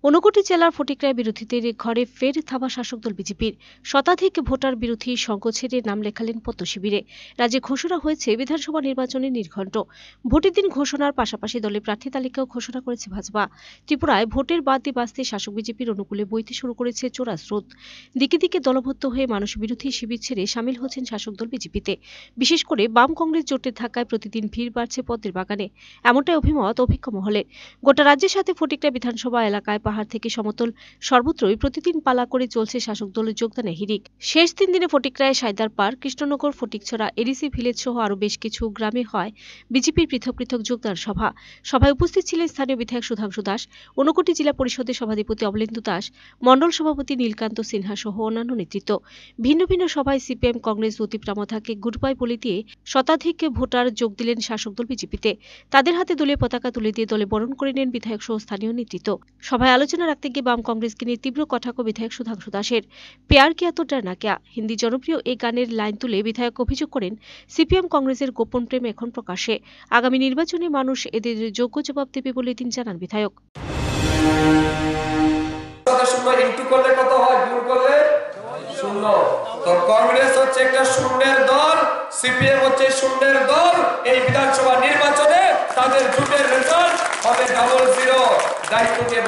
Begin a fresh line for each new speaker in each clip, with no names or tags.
ঊনকোটি জেলার ফটিকরায় বিরোধীদের ঘরে ফের থাবা শাসক দল বিজেপির। শতাধিক ভোটার বিরোধী সংঘ ছেড়ে নাম লেখালেন পদ্ম শিবিরে। রাজ্যে ঘোষণা হয়েছে বিধানসভা নির্বাচনের নির্ঘণ্ট। ভোটের দিন ঘোষণার পাশাপাশি দলের প্রার্থী তালিকাও ঘোষণা করেছে ভাজপা। ত্রিপুরায় ভোটের বাদে বাঁচতে শাসক বিজেপির অনুকূলে বইতে শুরু করেছে চোরা স্রোত। দিকে দিকে দলভুক্ত হয়ে মানুষ বিরোধী শিবির ছেড়ে সামিল হচ্ছেন শাসক দল বিজেপিতে। বিশেষ করে বাম কংগ্রেস জোটের ধাক্কায় প্রতিদিন ভিড় বাড়ছে পদ্মের বাগানে, এমনটাই অভিমত অভিজ্ঞ মহলে। গোটা রাজ্যের সাথে ফটিকরা বিধানসভা এলাকায় পাহাড় থেকে সমতল সর্বত্রই প্রতিদিন পালা করে চলছে শাসক দলের যোগদানের হিড়িক। শেষ 3 দিনে ফটিকরায় সাইদার park, Krishnanagar, Fatikchhara, ADC village সহ আরও বেশ কিছু গ্রামে হয় বিজেপির পৃথক পৃথক যোগদান সভা। সভায় উপস্থিত ছিলেন স্থানীয় বিধায়ক সুধাংশু দাস, ঊনকোটি জেলা পরিষদের সভাধিপতি অমলেন্দু দাস, মণ্ডল সভাপতি নীলকান্ত সিনহা সহ অন্যান্য নেতৃত্ব। ভিন্ন ভিন্ন সভায় সিপিএম, কংগ্রেস, লতিফ রামথাকে গুড বাই বলে দিয়ে শতাধিক ভোটার যোগ দিলেন শাসক দল বিজেপিতে। তাদের হাতে দলীয় পতাকা তুলে দিয়ে দলে বরণ করে নেন বিধায়ক সহ স্থানীয় নেতৃত্ব। সভায় আলোচনা রাখতে গিয়ে বাম কংগ্রেসকে নিয়ে তীব্র কটাক্ষ বিধায়ক সুধাংশু দাসের। প্যার কিয়া তো ডরনা কিয়া হিন্দি জনপ্রিয় এই গানের লাইন তুলে বিধায়ক অভিযোগ করেন সিপিএম কংগ্রেসের গোপন প্রেম এখন প্রকাশ্যে। আগামী নির্বাচনে মানুষ এদের যোগ্য জবাব দেবে বলে তিনি জানান বিধায়ক।
কংগ্রেস হচ্ছে একটা শূন্যের দল, সিপিএম হচ্ছে শূন্যের দল। এই বিধানসভা নির্বাচনে তাদের জোটের রেজাল্ট হবে 00। দায়িত্ব নিয়ে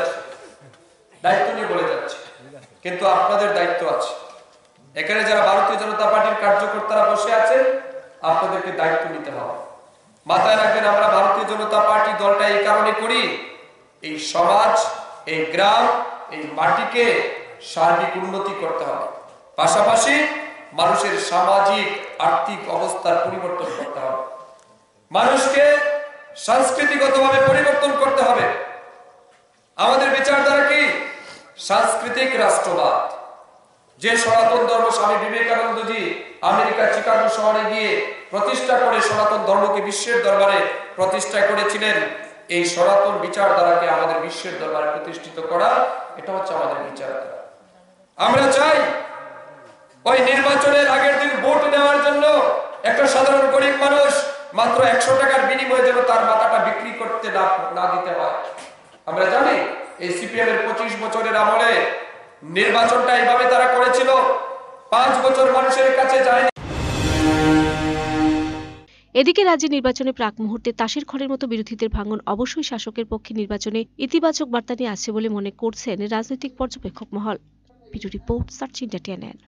বলে যাচ্ছে, কিন্তু আপনাদের দায়িত্ব আছে। এখানে যারা ভারতীয় জনতা পার্টির কার্যকর্তারা বসে আছে, আপনাদেরকে দায়িত্ব নিতে হবে। মাথায় রাখবেন, আমরা ভারতীয় জনতা পার্টি দলটা এই কারণে করি, এই সমাজ, এই গ্রাম, এই মাটিকে সার্বিক উন্নতি করতে হবে। পাশাপাশি মানুষের সামাজিক আর্থিক অবস্থার পরিবর্তন করতে হবে, মানুষকে সাংস্কৃতিকভাবে পরিবর্তন করতে হবে। আমাদের বিচারধারা কি? সাংস্কৃতিক রাষ্ট্রবাদ। যে সনাতন ধর্ম স্বামী বিবেকানন্দজি আমেরিকা চিকাগো শহরে গিয়ে প্রতিষ্ঠা করে সনাতন ধর্মকে বিশ্বের দরবারে প্রতিষ্ঠা করেছিলেন, এই সনাতন বিচারধারাকে আমাদের বিশ্বের দরবারে প্রতিষ্ঠিত করা, এটা হচ্ছে আমাদের বিচারধারা। আমরা চাই ওই নির্বাচনের আগের দিন ভোট দেওয়ার জন্য একটা সাধারণ গরিব মানুষ মাত্র 100 টাকার বিনিময়ে যেন তার মাথাটা বিক্রি করতে না দিতে হয়। আমরা জানি এই সিপিএম এর 25 বছরের আমলে নির্বাচনটা এইভাবে তারা করেছিল, 5 বছর মানুষের কাছে যায়নি।
এদিকে রাজ্যে নির্বাচনে প্রাক মুহূর্তে তাসের ঘরের মতো বিরোধীদের ভাঙন অবশ্যই শাসকের পক্ষে নির্বাচনে ইতিবাচক বার্তা নিয়ে আসছে বলে মনে করছেন রাজনৈতিক পর্যবেক্ষক মহল। Video report search India TNN।